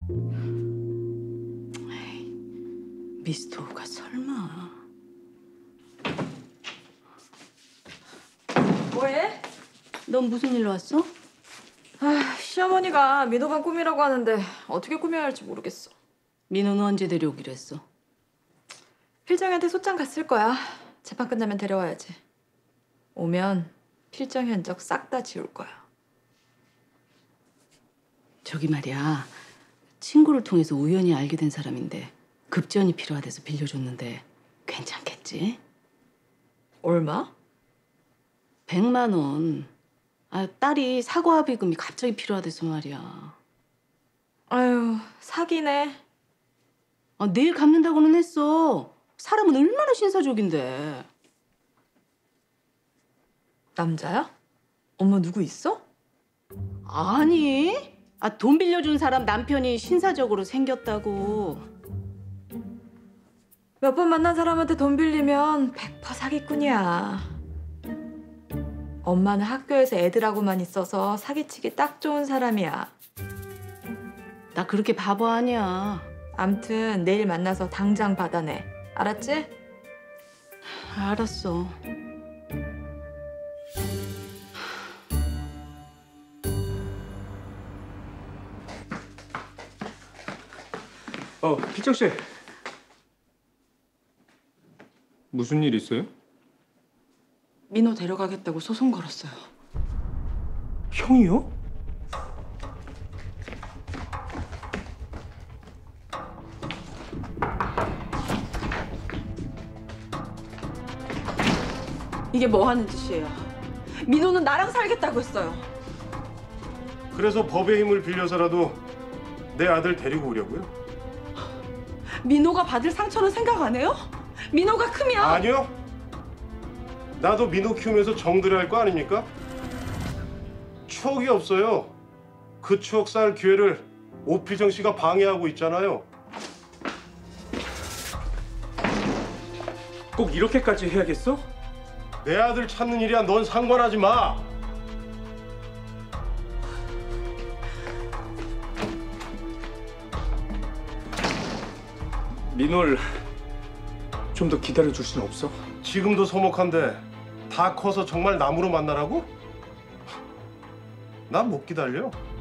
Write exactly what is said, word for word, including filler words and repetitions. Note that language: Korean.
에이, 미스터가 설마. 뭐해? 넌 무슨 일로 왔어? 아, 시어머니가 민호방 꾸미라고 하는데 어떻게 꾸며야 할지 모르겠어. 민호는 언제 데려오기로 했어? 필정이한테 소장 갔을 거야. 재판 끝나면 데려와야지. 오면 필정 현적 싹 다 지울 거야. 저기 말이야, 친구를 통해서 우연히 알게 된 사람인데 급전이 필요하대서 빌려줬는데 괜찮겠지? 얼마? 백만 원. 아, 딸이 사고합의금이 갑자기 필요하대서 말이야. 아유, 사기네. 아, 내일 갚는다고는 했어. 사람은 얼마나 신사적인데. 남자야? 엄마 누구 있어? 아니, 아, 돈 빌려준 사람 남편이 신사적으로 생겼다고. 몇 번 만난 사람한테 돈 빌리면 백 퍼센트 사기꾼이야. 엄마는 학교에서 애들하고만 있어서 사기치기 딱 좋은 사람이야. 나 그렇게 바보 아니야. 암튼 내일 만나서 당장 받아내. 알았지? 알았어. 어, 필정 씨. 무슨 일 있어요? 민호 데려가겠다고 소송 걸었어요. 형이요? 이게 뭐 하는 짓이에요? 민호는 나랑 살겠다고 했어요. 그래서 법의 힘을 빌려서라도 내 아들 데리고 오려고요? 민호가 받을 상처는 생각 안 해요? 민호가 크면... 아니요. 나도 민호 키우면서 정들여야 할 거 아닙니까? 추억이 없어요. 그 추억 쌓을 기회를 오필정 씨가 방해하고 있잖아요. 꼭 이렇게까지 해야겠어? 내 아들 찾는 일이야. 넌 상관하지 마. 민호를 좀 더 기다려줄 수는 없어? 지금도 서먹한데 다 커서 정말 나무로 만나라고? 난 못 기다려.